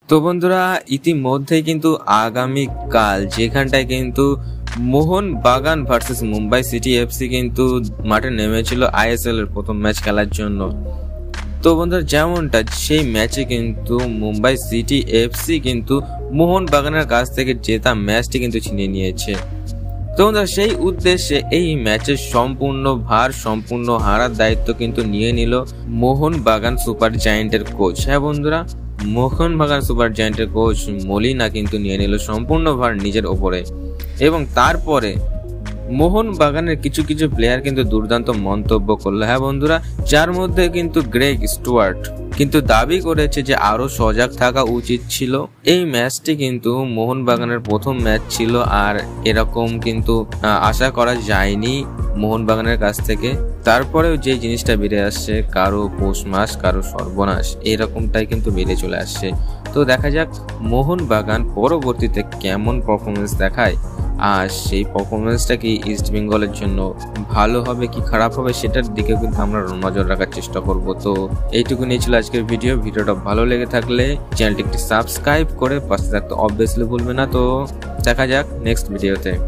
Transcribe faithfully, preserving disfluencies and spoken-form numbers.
তো বন্ধুরা ইতিমধ্যে কিন্তু আগামীকাল যেখানটায় কিন্তু মোহন বাগান ভার্সেস মুম্বাই সিটি এফসি কিন্তু মাঠে নেমেছিল আইএসএল এর প্রথম ম্যাচ খেলার জন্য। তো বন্ধুরা যেমনটা সেই ম্যাচে কিন্তু মুম্বাই সিটি এফসি কিন্তু মোহন বাগানের কাছ থেকে জেতা ম্যাচটি কিন্তু ছিনিয়ে নিয়েছে। তো বন্ধুরা সেই উদ্দেশ্যে এই ম্যাচের সম্পূর্ণ ভার সম্পূর্ণ হারার দায়িত্ব কিন্তু নিয়ে নিল মোহন বাগান সুপার জায়ান্টের কোচ। হ্যাঁ বন্ধুরা, মোহন বাগান সুপার জায়ান্টের কোচ মলিনা কিন্তু নিয়ে নিল সম্পূর্ণ ভার নিজের ওপরে। এবং তারপরে মোহন বাগানের কিছু কিছু প্লেয়ার কিন্তু দুর্দান্ত মন্তব্য করলো। হ্যাঁ বন্ধুরা, যার মধ্যে কিন্তু গ্রেগ স্টুয়ার্ট কিন্তু দাবি করেছে যে আরো সজাগ থাকা উচিত ছিল। এই ম্যাচটি কিন্তু মোহন বাগানের প্রথম ম্যাচ ছিল, আর এরকম কিন্তু আশা করা যায়নি মোহন বাগানের কাছ থেকে। তারপরেও যে জিনিসটা বেড়ে আসছে, কারো পৌষ মাস কারো সর্বনাশ, এরকমটাই কিন্তু বেড়ে চলে আসছে। তো দেখা যাক মোহন বাগান পরবর্তীতে কেমন পারফরমেন্স দেখায়, আর সেই পারফরমেন্সটা কি ইস্ট বেঙ্গলের জন্য ভালো হবে কি খারাপ হবে সেটার দিকে কিন্তু আমরা নজর রাখার চেষ্টা করব। তো এইটুকু নিয়ে ছিল আজকের ভিডিও। ভিডিওটা ভালো লেগে থাকলে চ্যানেলটি একটি সাবস্ক্রাইব করে পাশে থাকতে অবভিয়াসলি ভুলবে না। তো দেখা যাক নেক্সট ভিডিওতে।